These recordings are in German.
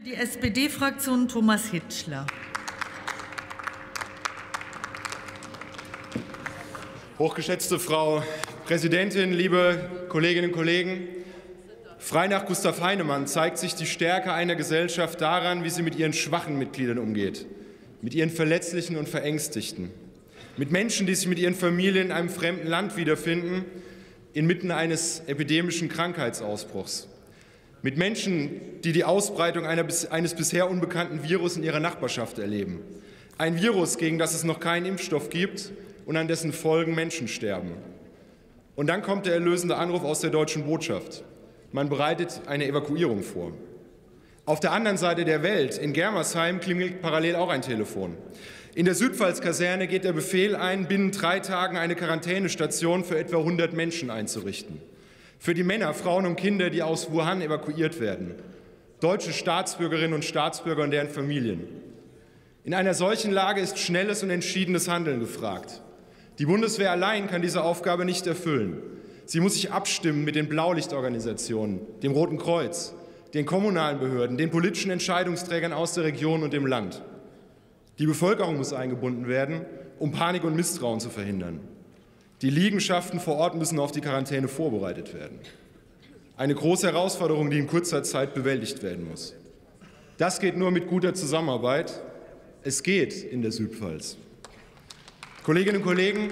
Die SPD-Fraktion Thomas Hitschler. Hochgeschätzte Frau Präsidentin, liebe Kolleginnen und Kollegen! Frei nach Gustav Heinemann zeigt sich die Stärke einer Gesellschaft daran, wie sie mit ihren schwachen Mitgliedern umgeht, mit ihren Verletzlichen und Verängstigten, mit Menschen, die sich mit ihren Familien in einem fremden Land wiederfinden, inmitten eines epidemischen Krankheitsausbruchs, mit Menschen, die die Ausbreitung eines bisher unbekannten Virus in ihrer Nachbarschaft erleben. Ein Virus, gegen das es noch keinen Impfstoff gibt und an dessen Folgen Menschen sterben. Und dann kommt der erlösende Anruf aus der deutschen Botschaft. Man bereitet eine Evakuierung vor. Auf der anderen Seite der Welt, in Germersheim, klingelt parallel auch ein Telefon. In der Südpfalz-Kaserne geht der Befehl ein, binnen 3 Tagen eine Quarantänestation für etwa 100 Menschen einzurichten. Für die Männer, Frauen und Kinder, die aus Wuhan evakuiert werden. Deutsche Staatsbürgerinnen und Staatsbürger und deren Familien. In einer solchen Lage ist schnelles und entschiedenes Handeln gefragt. Die Bundeswehr allein kann diese Aufgabe nicht erfüllen. Sie muss sich abstimmen mit den Blaulichtorganisationen, dem Roten Kreuz, den kommunalen Behörden, den politischen Entscheidungsträgern aus der Region und dem Land. Die Bevölkerung muss eingebunden werden, um Panik und Misstrauen zu verhindern. Die Liegenschaften vor Ort müssen auf die Quarantäne vorbereitet werden. Eine große Herausforderung, die in kurzer Zeit bewältigt werden muss. Das geht nur mit guter Zusammenarbeit. Es geht in der Südpfalz. Kolleginnen und Kollegen,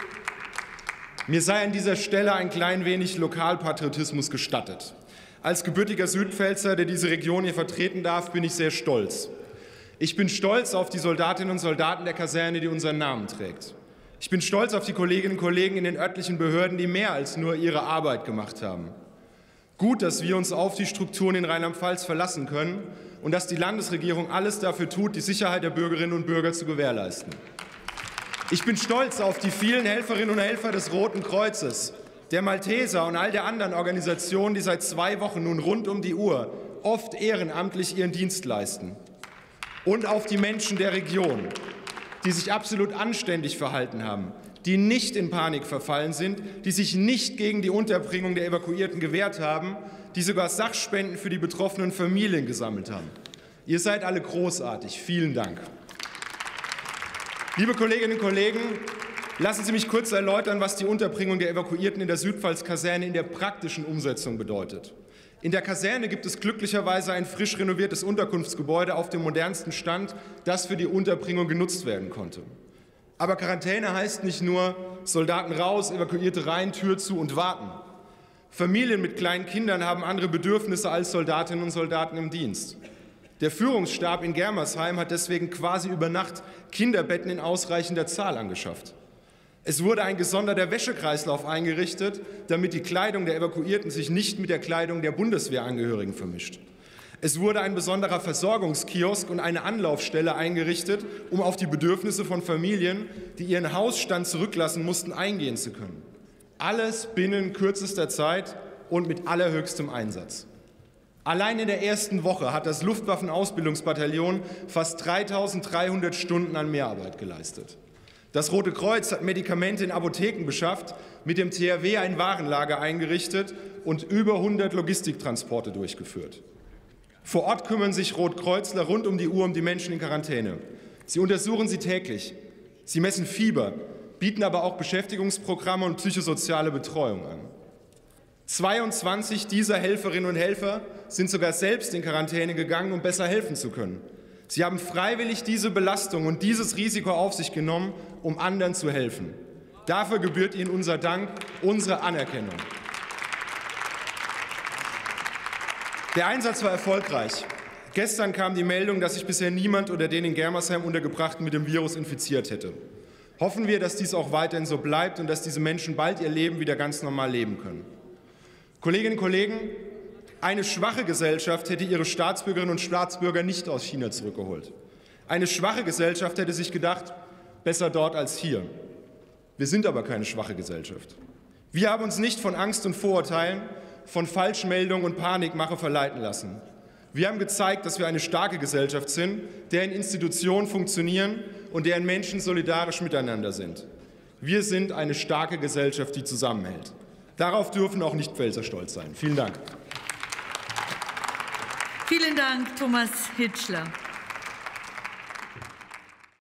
mir sei an dieser Stelle ein klein wenig Lokalpatriotismus gestattet. Als gebürtiger Südpfälzer, der diese Region hier vertreten darf, bin ich sehr stolz. Ich bin stolz auf die Soldatinnen und Soldaten der Kaserne, die unseren Namen trägt. Ich bin stolz auf die Kolleginnen und Kollegen in den örtlichen Behörden, die mehr als nur ihre Arbeit gemacht haben. Gut, dass wir uns auf die Strukturen in Rheinland-Pfalz verlassen können und dass die Landesregierung alles dafür tut, die Sicherheit der Bürgerinnen und Bürger zu gewährleisten. Ich bin stolz auf die vielen Helferinnen und Helfer des Roten Kreuzes, der Malteser und all der anderen Organisationen, die seit 2 Wochen nun rund um die Uhr oft ehrenamtlich ihren Dienst leisten. Und auf die Menschen der Region, die sich absolut anständig verhalten haben, die nicht in Panik verfallen sind, die sich nicht gegen die Unterbringung der Evakuierten gewehrt haben, die sogar Sachspenden für die betroffenen Familien gesammelt haben. Ihr seid alle großartig. Vielen Dank. Liebe Kolleginnen und Kollegen, lassen Sie mich kurz erläutern, was die Unterbringung der Evakuierten in der Südpfalz-Kaserne in der praktischen Umsetzung bedeutet. In der Kaserne gibt es glücklicherweise ein frisch renoviertes Unterkunftsgebäude auf dem modernsten Stand, das für die Unterbringung genutzt werden konnte. Aber Quarantäne heißt nicht nur Soldaten raus, Evakuierte rein, Tür zu und warten. Familien mit kleinen Kindern haben andere Bedürfnisse als Soldatinnen und Soldaten im Dienst. Der Führungsstab in Germersheim hat deswegen quasi über Nacht Kinderbetten in ausreichender Zahl angeschafft. Es wurde ein gesonderter Wäschekreislauf eingerichtet, damit die Kleidung der Evakuierten sich nicht mit der Kleidung der Bundeswehrangehörigen vermischt. Es wurde ein besonderer Versorgungskiosk und eine Anlaufstelle eingerichtet, um auf die Bedürfnisse von Familien, die ihren Hausstand zurücklassen mussten, eingehen zu können. Alles binnen kürzester Zeit und mit allerhöchstem Einsatz. Allein in der ersten Woche hat das Luftwaffenausbildungsbataillon fast 3.300 Stunden an Mehrarbeit geleistet. Das Rote Kreuz hat Medikamente in Apotheken beschafft, mit dem THW ein Warenlager eingerichtet und über 100 Logistiktransporte durchgeführt. Vor Ort kümmern sich Rotkreuzler rund um die Uhr um die Menschen in Quarantäne. Sie untersuchen sie täglich. Sie messen Fieber, bieten aber auch Beschäftigungsprogramme und psychosoziale Betreuung an. 22 dieser Helferinnen und Helfer sind sogar selbst in Quarantäne gegangen, um besser helfen zu können. Sie haben freiwillig diese Belastung und dieses Risiko auf sich genommen, um anderen zu helfen. Dafür gebührt Ihnen unser Dank, unsere Anerkennung. Der Einsatz war erfolgreich. Gestern kam die Meldung, dass sich bisher niemand unter den in Germersheim Untergebrachten mit dem Virus infiziert hätte. Hoffen wir, dass dies auch weiterhin so bleibt und dass diese Menschen bald ihr Leben wieder ganz normal leben können. Kolleginnen und Kollegen, eine schwache Gesellschaft hätte ihre Staatsbürgerinnen und Staatsbürger nicht aus China zurückgeholt. Eine schwache Gesellschaft hätte sich gedacht, besser dort als hier. Wir sind aber keine schwache Gesellschaft. Wir haben uns nicht von Angst und Vorurteilen, von Falschmeldungen und Panikmache verleiten lassen. Wir haben gezeigt, dass wir eine starke Gesellschaft sind, deren Institutionen funktionieren und deren Menschen solidarisch miteinander sind. Wir sind eine starke Gesellschaft, die zusammenhält. Darauf dürfen auch Nicht-Pfälzer stolz sein. Vielen Dank. Vielen Dank, Thomas Hitschler.